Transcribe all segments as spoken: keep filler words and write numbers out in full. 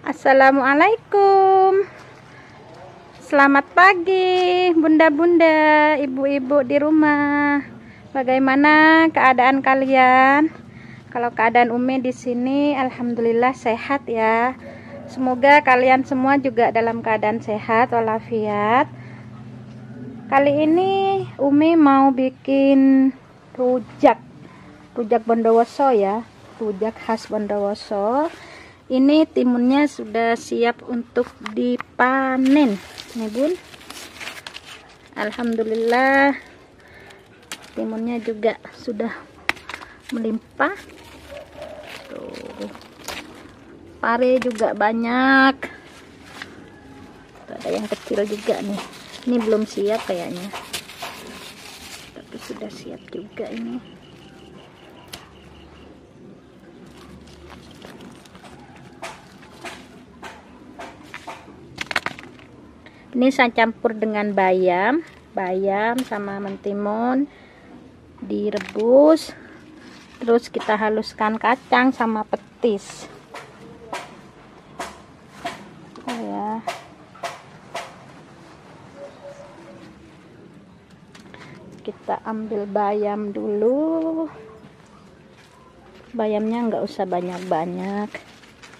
Assalamualaikum. Selamat pagi bunda-bunda, ibu-ibu di rumah. Bagaimana keadaan kalian? Kalau keadaan Umi di sini alhamdulillah sehat ya. Semoga kalian semua juga dalam keadaan sehat walafiat. Kali ini Umi mau bikin rujak. Rujak Bondowoso ya. Rujak khas Bondowoso. Ini timunnya sudah siap untuk dipanen nih bun. Alhamdulillah timunnya juga sudah melimpah. Tuh, pare juga banyak. Tuh, ada yang kecil juga nih. Ini belum siap kayaknya, tapi sudah siap juga ini. Ini saya campur dengan bayam, bayam sama mentimun direbus. Terus kita haluskan kacang sama petis. Oh ya. Kita ambil bayam dulu. Bayamnya nggak usah banyak-banyak.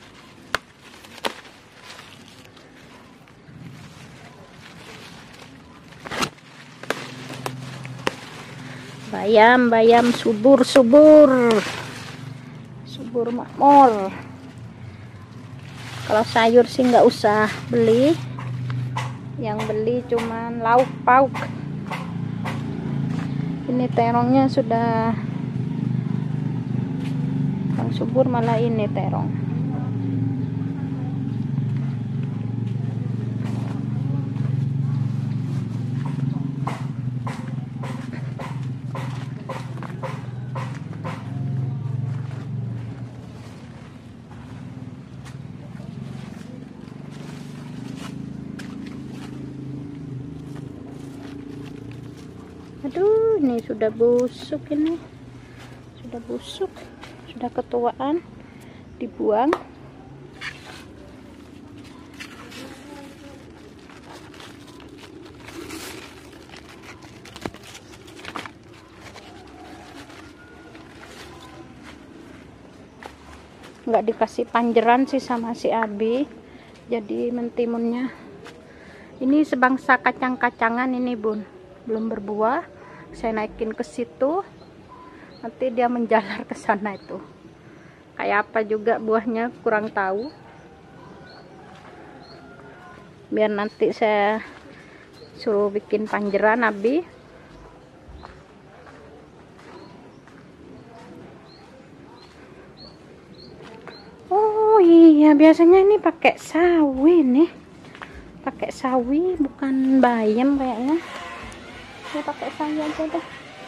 Bayam, bayam subur, subur, subur makmur. Kalau sayur sih nggak usah beli, yang beli cuman lauk pauk. Ini terongnya sudah, yang subur malah ini terong. Aduh, ini sudah busuk, ini sudah busuk, sudah ketuaan, dibuang. Nggak dikasih panjeran sih sama si Abi, jadi mentimunnya ini sebangsa kacang-kacangan ini bun, belum berbuah. Saya naikin ke situ, nanti dia menjalar ke sana. Itu kayak apa juga buahnya kurang tahu, biar nanti saya suruh bikin panjeran Abi. Oh iya, biasanya ini pakai sawi nih, pakai sawi bukan bayam kayaknya. Saya pakai sawi aja deh.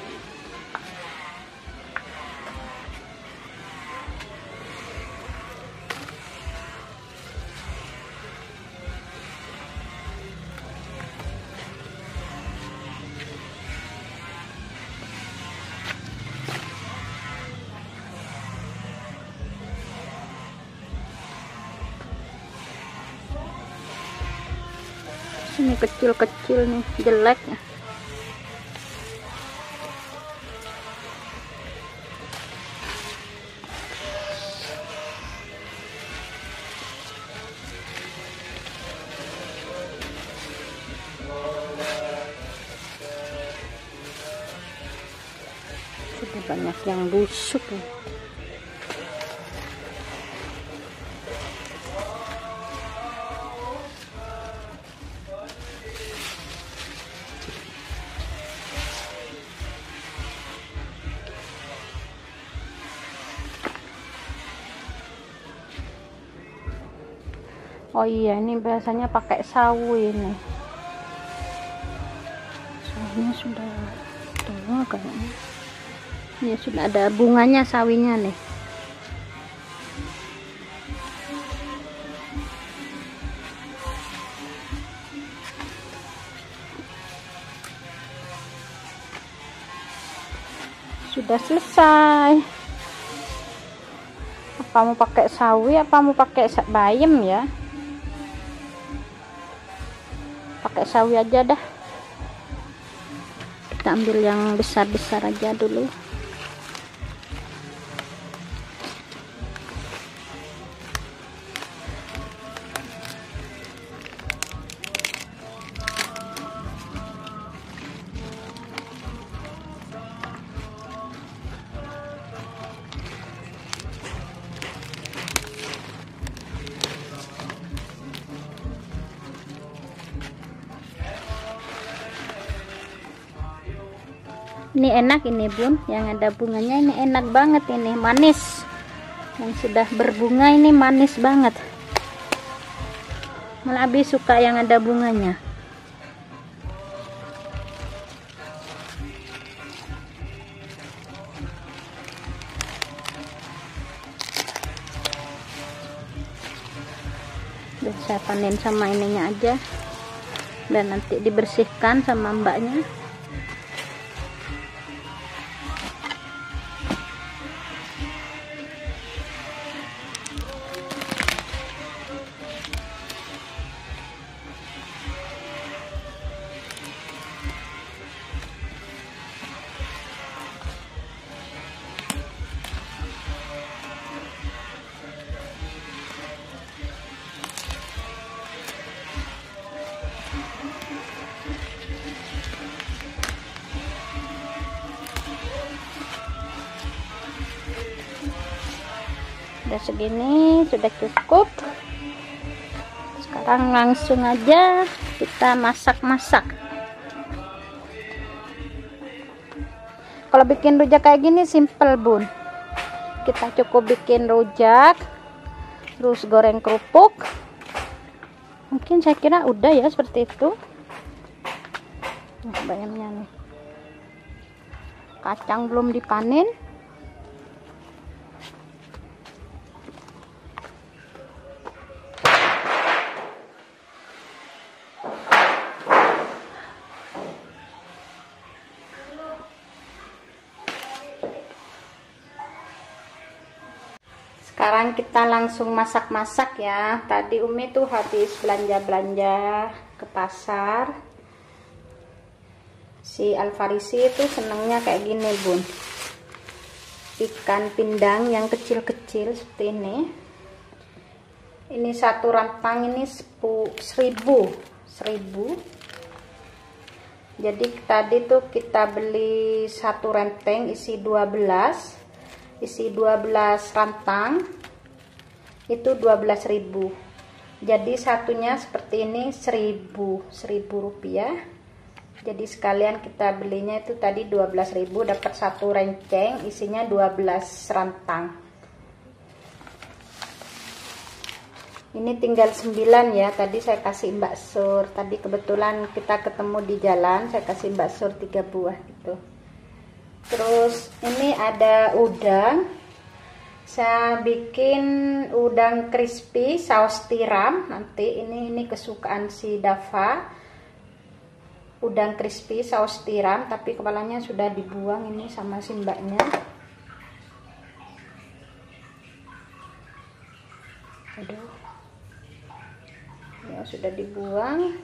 Ini kecil-kecil nih, jelek. Sudah banyak yang busuk ya. Oh iya, ini biasanya pakai sawi nih. Sawinya sudah tua kayaknya. Ini sudah ada bunganya sawinya nih. Sudah selesai. Apa mau pakai sawi, apa mau pakai bayam ya? Pakai sawi aja dah. Kita ambil yang besar-besar aja dulu. Ini enak ini bun, yang ada bunganya ini enak banget, ini manis. Yang sudah berbunga ini manis banget. Malah Abi suka yang ada bunganya. Dan saya panen sama ininya aja, dan nanti dibersihkan sama mbaknya. Udah segini sudah cukup. Sekarang langsung aja kita masak-masak. Kalau bikin rujak kayak gini simple bun, kita cukup bikin rujak terus goreng kerupuk, mungkin saya kira udah ya seperti itu. Nah, bayamnya nih, kacang belum dipanen. Sekarang kita langsung masak-masak ya. Tadi Umi tuh habis belanja-belanja ke pasar. Si Alfarisi itu senangnya kayak gini bun, ikan pindang yang kecil-kecil seperti ini. Ini satu rantang ini seribu seribu. Jadi tadi tuh kita beli satu renteng isi dua belas, isi dua belas rantang itu dua belas ribu. Jadi satunya seperti ini seribu rupiah. Jadi sekalian kita belinya itu tadi dua belas ribu, dapat satu renceng isinya dua belas rantang. Ini tinggal sembilan ya. Tadi saya kasih Mbak Sur. Tadi kebetulan kita ketemu di jalan, saya kasih Mbak Sur tiga buah gitu. Terus ini ada udang. Saya bikin udang crispy saus tiram. Nanti ini ini kesukaan si Dava. Udang crispy saus tiram, tapi kepalanya sudah dibuang ini sama si mbaknya. Aduh. Ya sudah dibuang.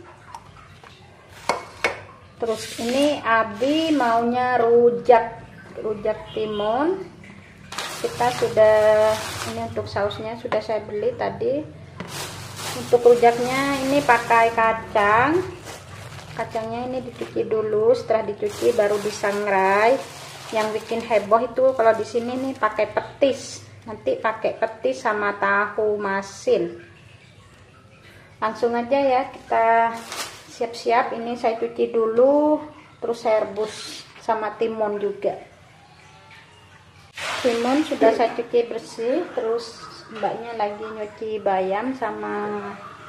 Terus ini Abi maunya rujak rujak timun. Kita sudah, ini untuk sausnya sudah saya beli tadi. Untuk rujaknya ini pakai kacang. Kacangnya ini dicuci dulu, setelah dicuci baru disangrai. Yang bikin heboh itu kalau di sini nih pakai petis. Nanti pakai petis sama tahu masin. Langsung aja ya kita siap-siap. Ini saya cuci dulu, terus saya rebus sama timun juga. Timun sudah saya cuci bersih, terus mbaknya lagi nyuci bayam sama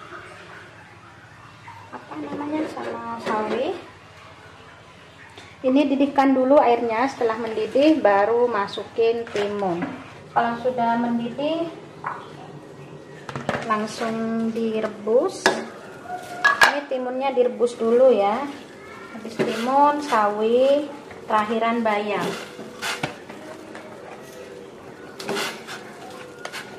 apa namanya, sama sawi. Ini didihkan dulu airnya, setelah mendidih baru masukin timun. Kalau sudah mendidih langsung direbus. Ini timunnya direbus dulu ya. Habis timun, sawi, terakhiran bayam.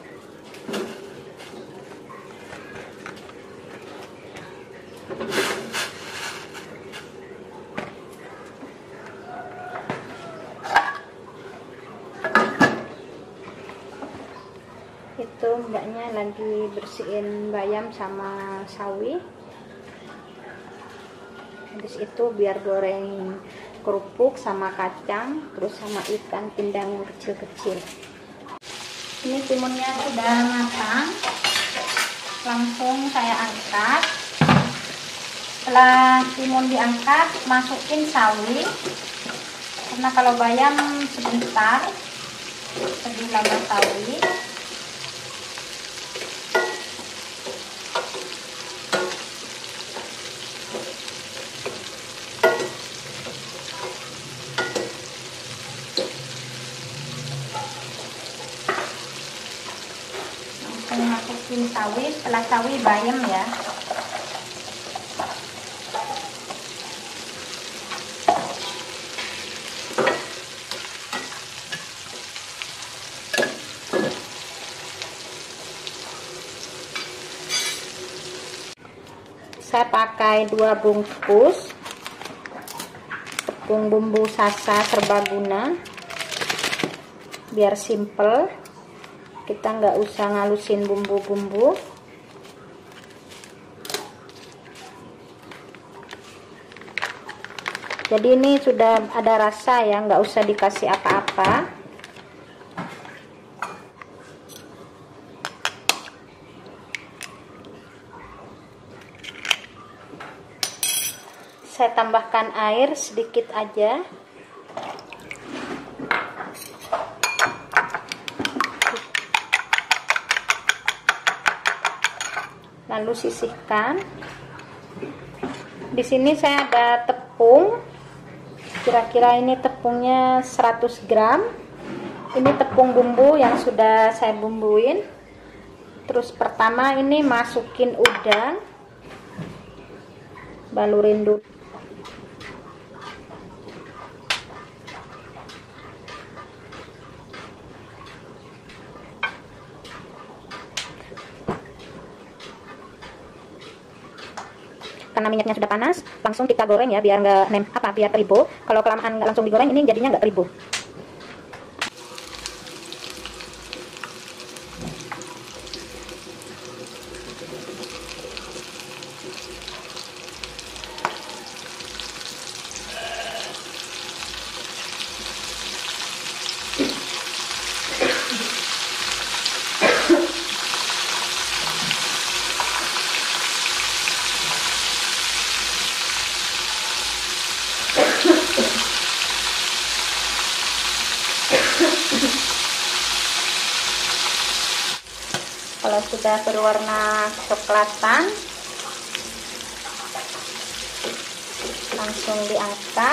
Itu mbaknya lagi bersihin bayam sama sawi. Habis itu biar goreng kerupuk sama kacang, terus sama ikan pindang kecil-kecil. Ini timunnya sudah matang, langsung saya angkat. Setelah timun diangkat, masukin sawi, karena kalau bayam sebentar, lebih lama sawi. Langsung masukin sawi, setelah sawi bayam ya. Saya pakai dua bungkus tepung bumbu Sasa serbaguna biar simple, kita nggak usah ngalusin bumbu-bumbu. Jadi ini sudah ada rasa ya, nggak usah dikasih apa-apa. Saya tambahkan air sedikit aja. Lalu sisihkan. Di sini saya ada tepung. Kira-kira ini tepungnya seratus gram. Ini tepung bumbu yang sudah saya bumbuin. Terus pertama ini masukin udang. Balurin dulu. Karena minyaknya sudah panas, langsung kita goreng ya, biar nggak nem apa biar terigu. Kalau kelamaan nggak langsung digoreng, ini jadinya nggak terigu. Kalau sudah berwarna kecoklatan, langsung diangkat.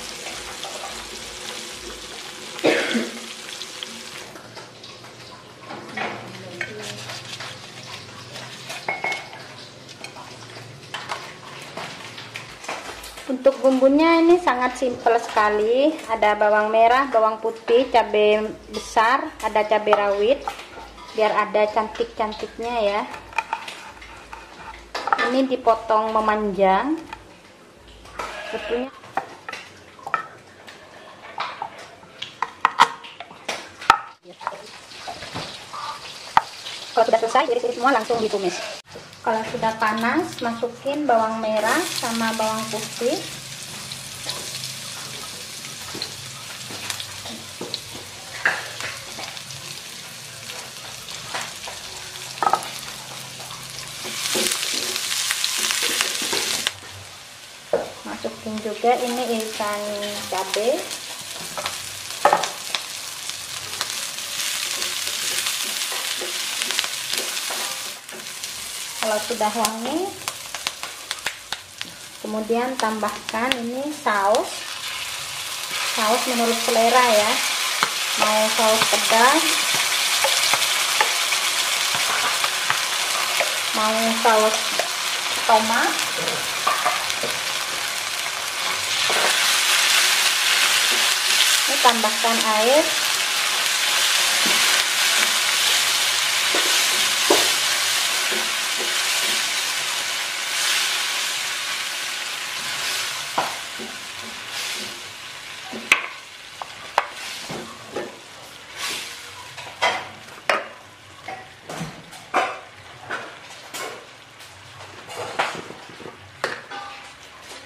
Untuk bumbunya ini sangat simpel sekali. Ada bawang merah, bawang putih, cabai besar, ada cabai rawit. Biar ada cantik-cantiknya ya. Ini dipotong memanjang. Sebetulnya kalau sudah selesai iris semua langsung ditumis. Kalau sudah panas, masukin bawang merah sama bawang putih. Masukin juga ini irisan cabai. Kalau sudah wangi, kemudian tambahkan ini saus. Saus menurut selera ya. Mau saus pedas, mau saus tomat. Ini tambahkan air.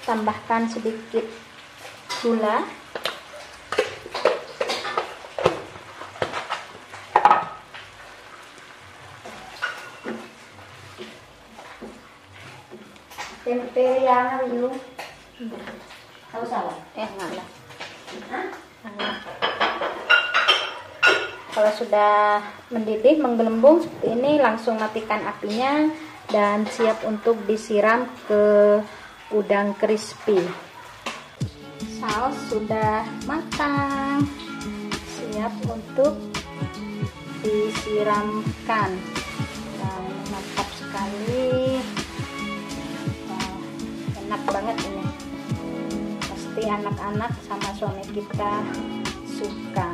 tambahkan sedikit gula. Tempe yang dulu. Tahu salah? Eh, enggak lah. Nah, kalau sudah mendidih, menggelembung seperti ini, langsung matikan apinya dan siap untuk disiram ke udang crispy. Saus sudah matang, siap untuk disiramkan. Nah, mantap sekali. Wah, enak banget ini. Pasti anak-anak sama suami kita suka.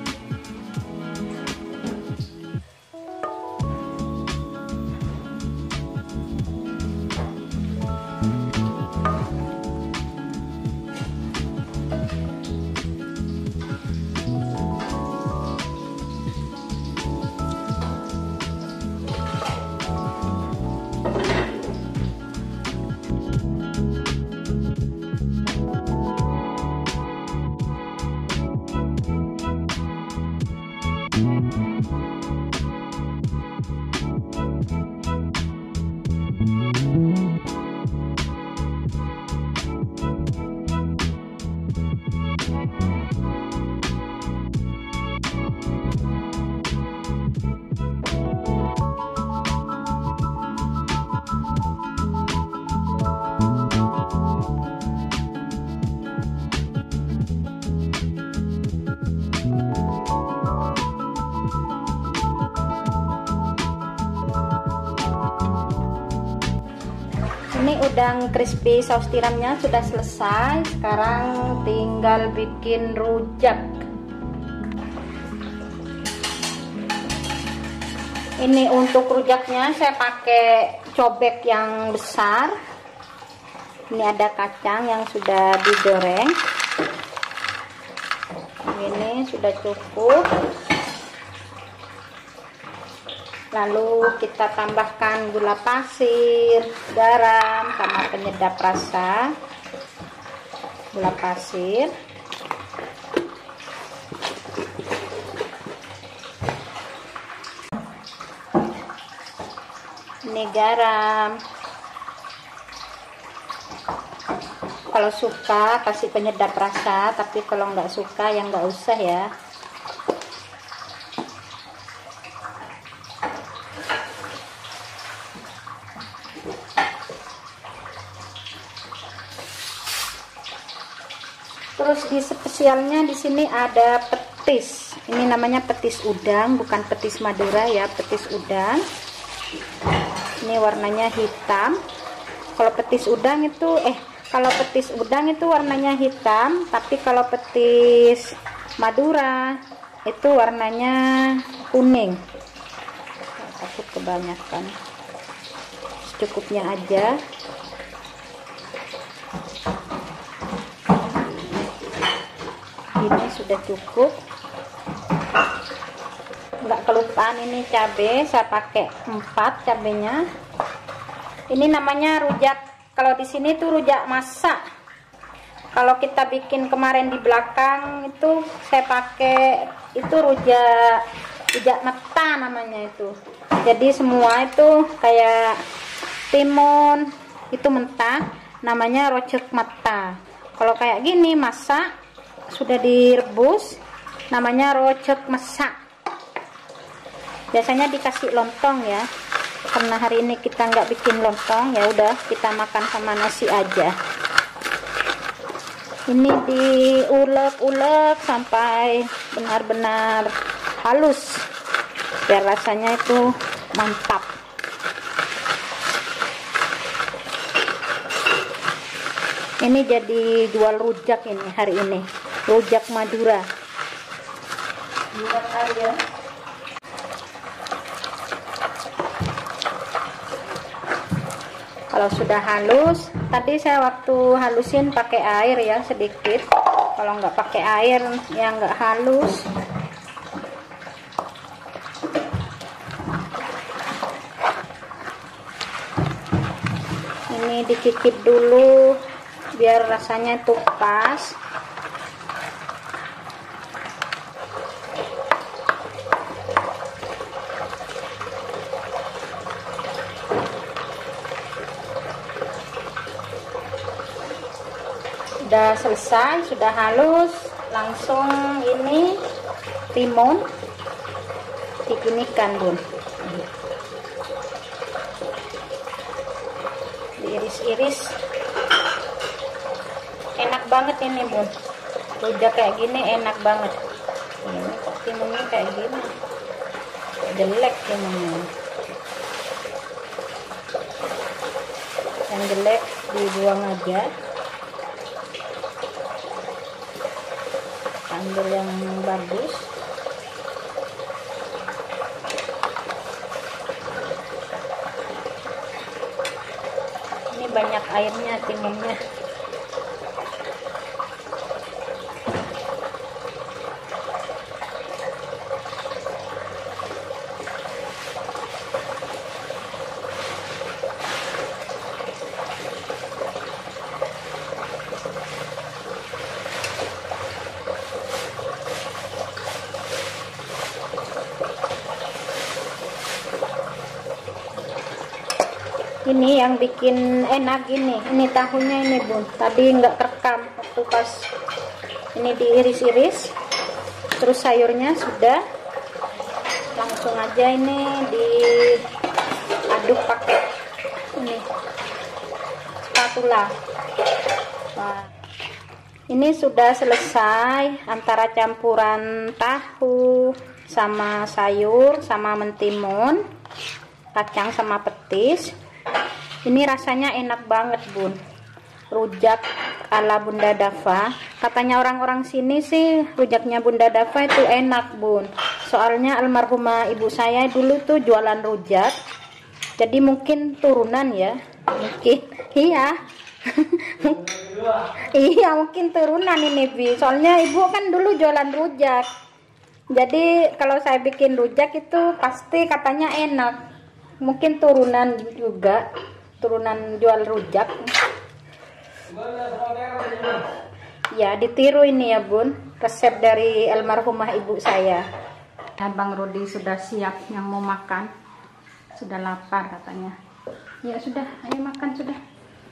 Ini udang crispy saus tiramnya sudah selesai. Sekarang tinggal bikin rujak. Ini untuk rujaknya saya pakai cobek yang besar. Ini ada kacang yang sudah digoreng. Ini sudah cukup. Lalu kita tambahkan gula pasir, garam, sama penyedap rasa. Gula pasir. Ini garam. Kalau suka kasih penyedap rasa, tapi kalau nggak suka ya nggak usah ya. Terus di spesialnya di sini ada petis. Ini namanya petis udang, bukan petis Madura ya, petis udang. Ini warnanya hitam. Kalau petis udang itu eh kalau petis udang itu warnanya hitam, tapi kalau petis Madura itu warnanya kuning. Takut kebanyakan. Secukupnya aja. Ini sudah cukup. Nggak kelupaan ini cabai, saya pakai empat cabenya. Ini namanya rujak. Kalau di sini tuh rujak masak. Kalau kita bikin kemarin di belakang itu saya pakai itu rujak rujak mata namanya itu. Jadi semua itu kayak timun itu mentah, namanya rujak mata. Kalau kayak gini masak sudah direbus, namanya rojak masak. Biasanya dikasih lontong ya, karena hari ini kita nggak bikin lontong, ya udah kita makan sama nasi aja. Ini diulek-ulek sampai benar-benar halus biar rasanya itu mantap. Ini jadi jual rujak ini hari ini, rujak Madura. Buat aja. Kalau sudah halus, tadi saya waktu halusin pakai air ya sedikit. Kalau nggak pakai air ya nggak halus. Ini dicicip dulu biar rasanya itu pas. Sudah selesai, sudah halus, langsung ini timun diginikan bun, diiris-iris. Enak banget ini bun, rujak kayak gini enak banget. Ini kok timunnya kayak gini, jelek timunnya. Yang jelek dibuang aja, ambil yang bagus. Ini banyak airnya timunnya. Ini yang bikin enak ini, ini tahunya ini bun. Tadi nggak kerekam waktu pas ini diiris-iris, terus sayurnya sudah, langsung aja ini diaduk pakai ini spatula. Nah, ini sudah selesai antara campuran tahu sama sayur sama mentimun, kacang sama petis. Ini rasanya enak banget bun, rujak ala Bunda Dafa. Katanya orang-orang sini sih rujaknya Bunda Dafa itu enak bun, soalnya almarhumah ibu saya dulu tuh jualan rujak, jadi mungkin turunan ya, mungkin iya iya mungkin turunan ini bi, soalnya ibu kan dulu jualan rujak, jadi kalau saya bikin rujak itu pasti katanya enak. Mungkin turunan juga, turunan jual rujak. Ya ditiru ini ya bun, resep dari almarhumah ibu saya. Dan Bang Rudi sudah siap yang mau makan, sudah lapar katanya. Ya sudah, ayo makan sudah.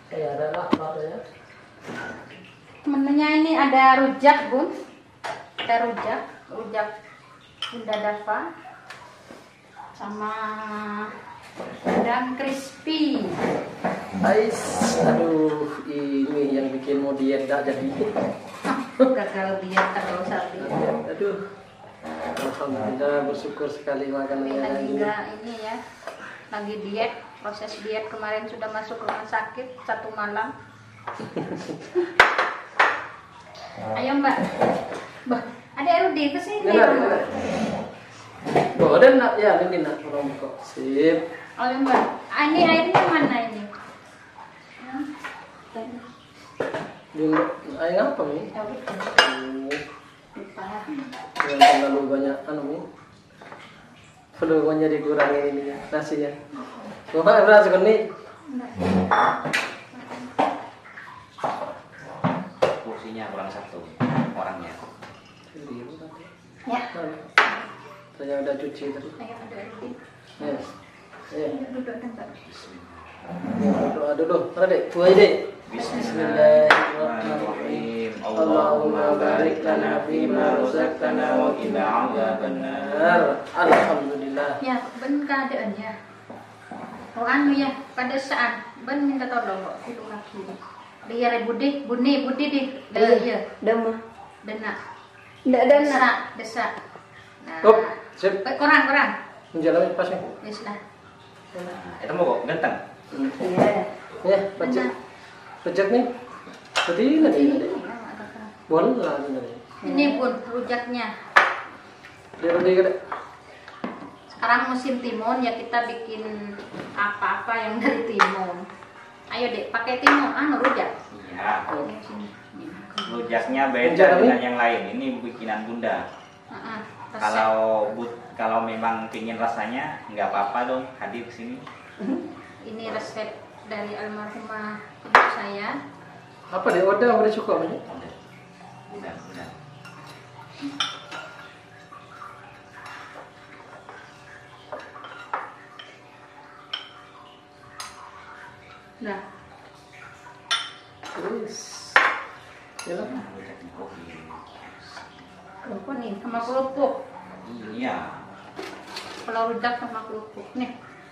Menunya ini ada rujak bun, ada rujak, rujak Bunda Dafa, sama udang crispy. Ais, aduh, ini yang bikin mau diet gak jadi. Gagal diet terus Saldi. Aduh, alhamdulillah bersyukur sekali makanannya. Lagi enggak ini ya, lagi diet, proses diet kemarin sudah masuk rumah sakit satu malam. Ayo mbak, mbak, ada Rudi kesini. Oh, ada nak ya, ini nak orang kok sip. Oh mbak, ah, ini airnya mana ini? Ini air apa nih? Oh, yang terlalu banyak anu nih. Perlu banyak dikurangin ini nasinya. Bapak berasa kan nih? Porsinya kurang satu orangnya. ya. Saya udah cuci tadi. Ayo ada Rudi. Yes. Ya. Duduk tempat. Doa dulu, Dek. Buat Dek. Bismillahirrahmanirrahim. Allahumma barik lana fima razaqtana wa qina adzabannar. Alhamdulillah. Ya, ben keadaannya. Oh anu ya, pada saat ben minta tolong kok itu lagi. Dia re Budi, Buni, Budi di. Iya. Dama. Dena. Ndak dana. Desa, desa. Nah. Hop, sip. Kurang, kurang. Menjalani pas nih. Wis lah. Itu mau kok ganteng. Iya. Ya, pajak. Pajak nih. Tadi tadi. Boleh lah ini. Ini pun rujaknya. Dia tadi kada. Sekarang musim timun ya, kita bikin apa-apa yang dari timun. Ayo Dek, pakai timun anu rujak. Iya. Oh, sini. Rujaknya beda dengan yang lain. Ini bikinan Bunda. Uh-uh, kalau but kalau memang pingin rasanya nggak apa-apa dong, hadir ke sini. Ini resep dari almarhumah ibu saya. Apa deh? Udah, udah cukup banyak. Udah, udah, udah. Nah, Terus, ya lah. Nah, udah kopi. kerupuk nih sama kerupuk. Iya. Kalau rujak sama kerupuk nih.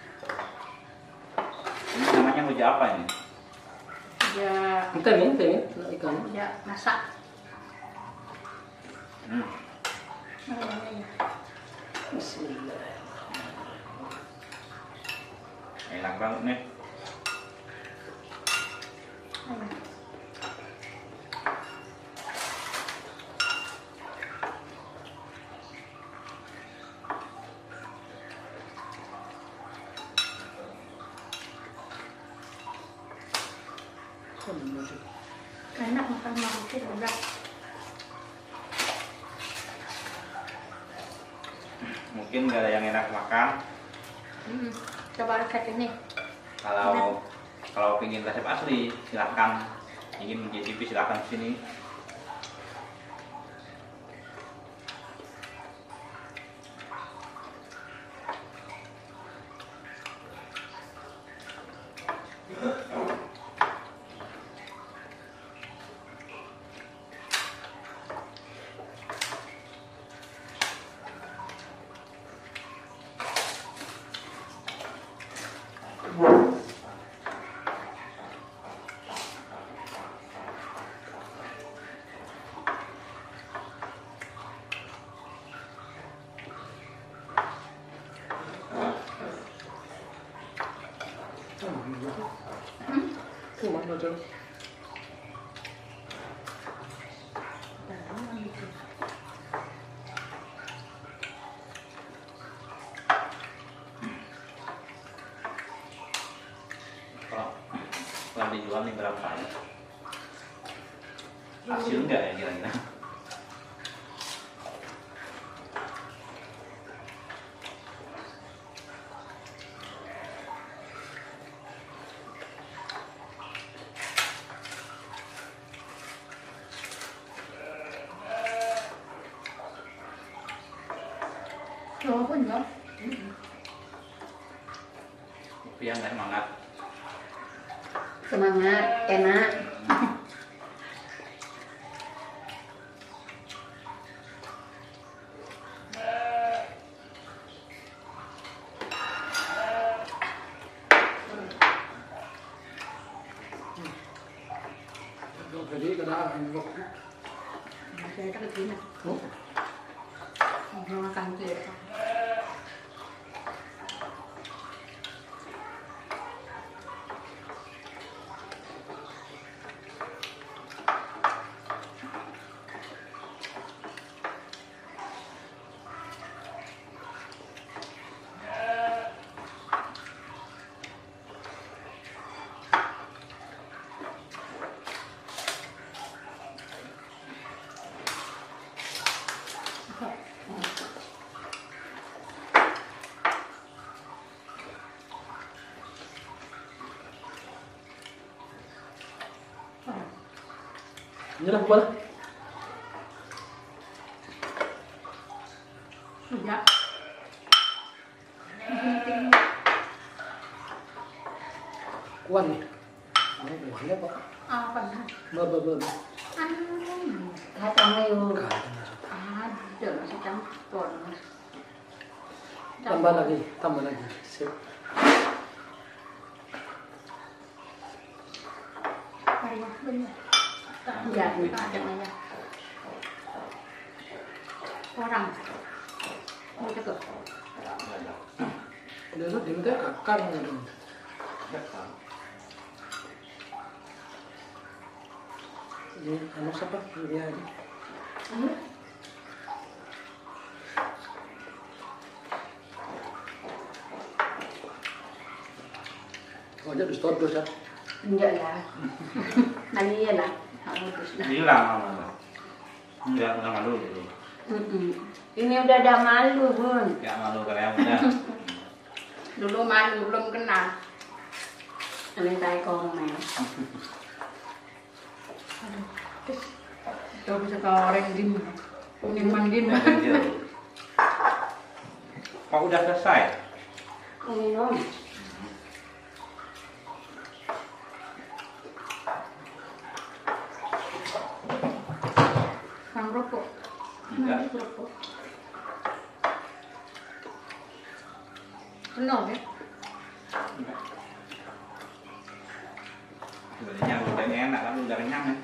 Ini namanya rujak apa ini? Ya, Entah nih, entah nih, nak ikan. ya masak. Hmm. Oh, iya. Bismillah. Enak banget nih. Ayo. Enak makan marukir udah. Mungkin gak ada yang enak makan. Hmm, coba resep ini. Kalau kalau pingin resep asli, silahkan. Ingin mencicipi silahkan sini. Itu mana tuh? Kalau kalau dijual nih berapa ya? Hasil enggak ya kira-kira? Walaupun ya. Tapi yang nggak semangat. Semangat, enak. Jadi kena angin. Saya tak kena. Oh, Mau makan tuh ya. ini lah kepala. Sudah. Kuan nih. Ini kuannya pak. Apa nih? Baba baba. Kacang mayo. Kacang. Ada masih campur. Tambah lagi, tambah lagi. Sip. Ayah benar. Ya, ini kacang aja. Orang. Mau cakap. Udah tuh diminta kakak gitu. Ini anu siapa? Ini aja. Hmm? Oh, aja di store ya. Enggak lah. Ani ya lah. Harus dah. Bilang mama. Enggak enggak malu gitu. Mm-mm. Ini udah ada malu, Bun. Enggak malu kalian udah. Dulu malu, belum kenal. Ini tai komen. Ito bisa goreng din. Kuning mandin. Kok udah selesai? Minum. Kang rokok. Enggak. Rokok. Penuh ya? Enggak. Sebenarnya udah enak kan udah kenyang ya.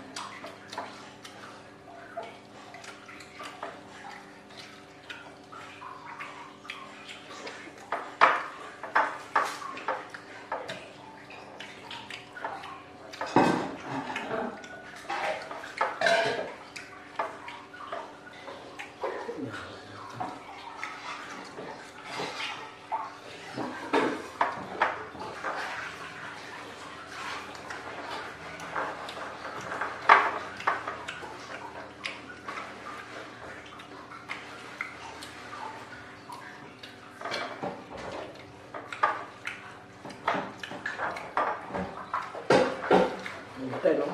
Teh dong.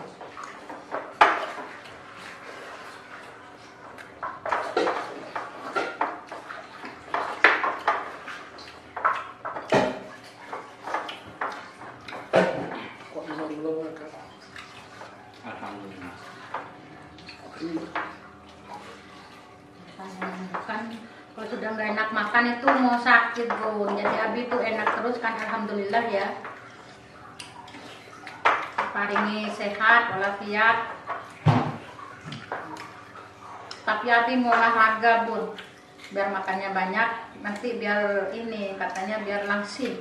Kok bisa belum makan? Alhamdulillah. Kan kalau sudah nggak enak makan itu mau sakit Bun. Jadi Abi itu enak terus kan, alhamdulillah ya. Paringi sehat walafiat. Tapi Abi mau olahraga Bun, biar makannya banyak. Nanti biar ini katanya biar langsing.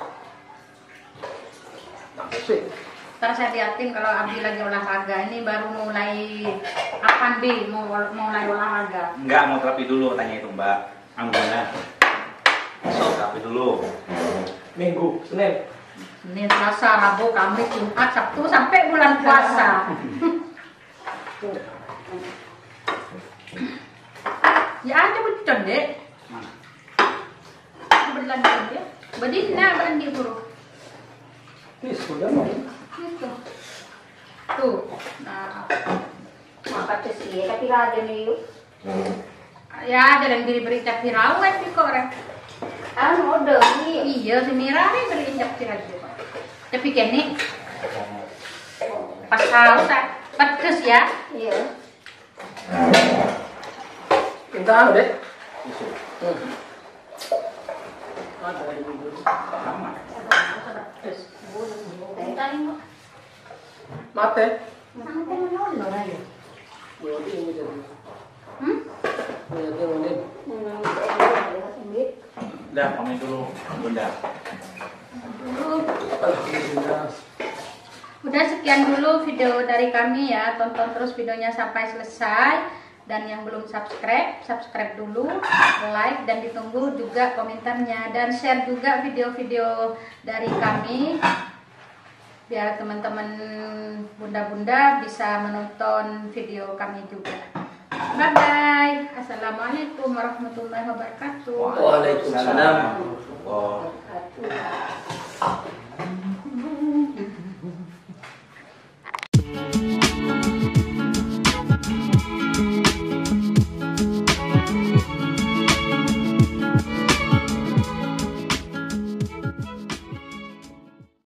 Langsing. Ntar saya liatin kalau Abi lagi olahraga. Ini baru mulai apa Bi? Mau mulai olahraga. Enggak, mau terapi dulu tanya itu Mbak Angguna. So, terapi dulu. Minggu, Senin. Senin, Selasa, Rabu, Kamis, Jumat, Sabtu sampai bulan puasa. Ya ada betul dek. Berlanjut ya. Bedina berlanjut buru. Ini sudah mau. Itu. Tuh. Nah. Maka sih, tapi ada nih. Ya, ada yang diberi cap virawat di korek. Anu udah, iya si Mira nih beri cap virawat. Tapi kini pas haus pedes ya. Iya. Minta anu deh. Hmm. Ada di minggu. Sama. Mate. Sampai menolong aja. Buat ini jadi. Hmm? Buat ini. Udah, pamit dulu Bunda. Alhamdulillah. Udah sekian dulu video dari kami ya. Tonton terus videonya sampai selesai. Dan yang belum subscribe, subscribe dulu, like, dan ditunggu juga komentarnya. Dan share juga video-video dari kami biar teman-teman bunda-bunda bisa menonton video kami juga. Bye bye. Assalamualaikum warahmatullahi wabarakatuh. Waalaikumsalam. Waalaikumsalam.